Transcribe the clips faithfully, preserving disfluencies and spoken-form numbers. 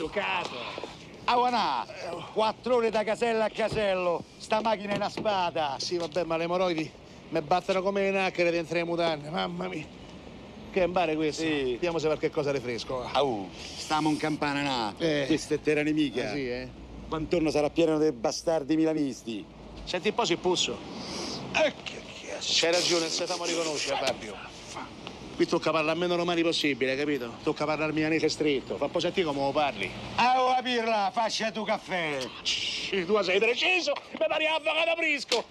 maleducato. Ah, guanà, quattro ore da casello a casello, sta macchina è una spada. Sì, vabbè, ma le emorroidi mi battono come le nacchere dentro le mutande, mamma mia. Che imbare questo? Sì. Vediamo se qualche cosa rifresco. Au, stiamo in campana, na. Eh. Questa è terra nemica. Ah, sì, eh? Quantorno sarà pieno dei bastardi milanisti. Senti un po' se pusso. Eh, che C'hai ragione, non si famo riconoscere, Fabio. Qui tocca parlare meno romani possibile, capito? Tocca parlare milanese stretto. Fa un po' sentire come lo parli. Ah, oh, pirla, faccia tu caffè. Shhh, tu sei preciso, mi pari avvocato Prisco.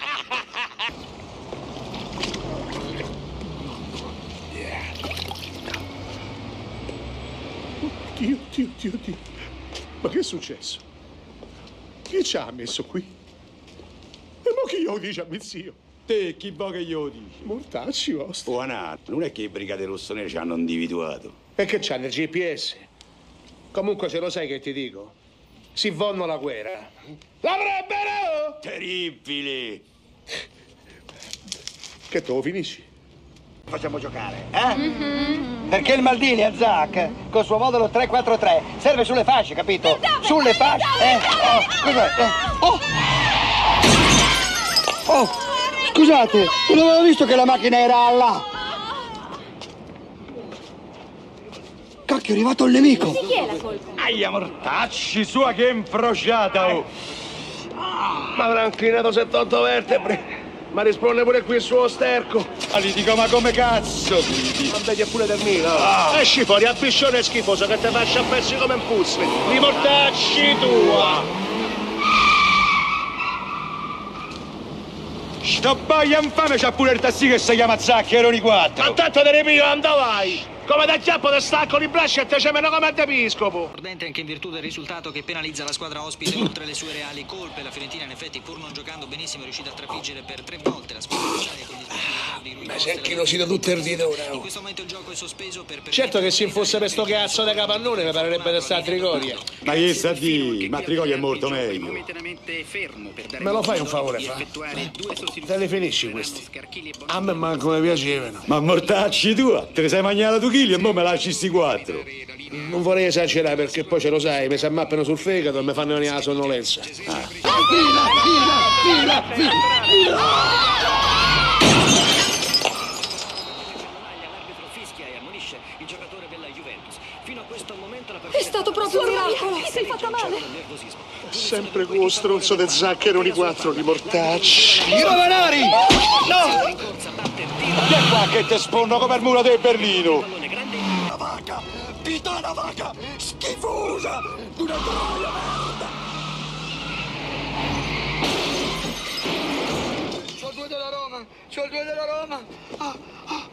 Dio, Dio, Dio, Dio. Ma che è successo? Chi ci ha messo qui? E mo chi glielo dice a mio zio? Te, chi vuoi che glielo dici? Mortacci vostri. Buona, non è che i brigate rossonere ci hanno individuato. E che c'ha nel G P S? Comunque se lo sai che ti dico, si vonno la guerra. L'avrebbero! Terribile! Che te lo finisci? Facciamo giocare, eh? Mm-hmm. Perché il Maldini a Zac, col suo modulo tre quattro tre, serve sulle fasce, capito? Sulle fasce, eh? Oh, cos'è? Eh? Oh! Oh! Scusate, non avevo visto che la macchina era là! Cacchio, è arrivato il nemico! Di chi è la colpa? Aia, mortacci, sua che infrociata, oh! Ma avrà inclinato settantotto vertebre. Ma risponde pure qui il suo sterco. Ma gli dico, ma come cazzo? Ma vedi è pure del mio. Ah. Esci fuori, al piscione schifoso che te faccia a pezzi come un puzzi. Li mortacci tua. Sto baia infame c'ha pure il tassì che si chiama Zacchero di quattro. Ma tanto te ne pio, anda vai. Come da chiappo te stacco di braccia e te cemeno come antepiscopo. Mordente anche in virtù del risultato che penalizza la squadra ospite oltre le sue reali colpe. La Fiorentina in effetti pur non giocando benissimo è riuscita a trafiggere per tre volte la squadra avversaria con gli sbagli di Rui Ma Costa. sei inchilosito tutto il dito ora. In questo momento il gioco è sospeso per Certo che se fosse per sto cazzo di capannone mi parerebbe di sta a Trigoria. Ma che sta di? Ma Trigoria è molto meglio. Me lo fai un favore, fa? Te li finisci questi? A me manco mi piacevano. Ma mortacci tua, te ne sei mangiato tu chili e mo me lasci sti quattro. Non vorrei esagerare perché poi ce lo sai, mi si ammappano sul fegato e mi fanno venire la sonnolenza. Ah. Fila, fila, fila, fila, fila. È stato proprio un miracolo! Ti sei fatta male! Sempre quello stronzo de Zacchero di quattro, di mortacci. I romanari! No! Vieni qua che te sfondo come il muro del Berlino! Una vaca! Pitana vaca! Schifosa! Una troia merda! C'ho due della Roma! C'ho due della Roma! Ah, ah.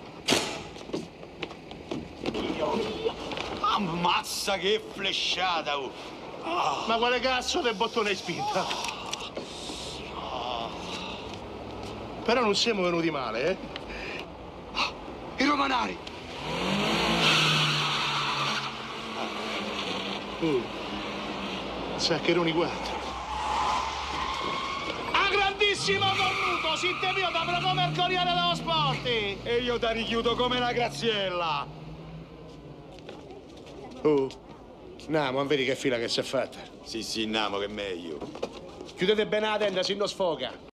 Ammazza che flesciata! Oh. Ah. Ma quale cazzo del bottone hai spinta? Ah. Però non siamo venuti male, eh? Ah, i romanari! Mm. Zaccheroni quattro. A grandissimo cornuto, si te mio da come il Corriere dello Sport! E io ti richiudo come una Graziella! Oh, no, ma vedi che fila che si è fatta. Sì, sì, namo che è meglio. Chiudete bene la tenda, se no sfoga.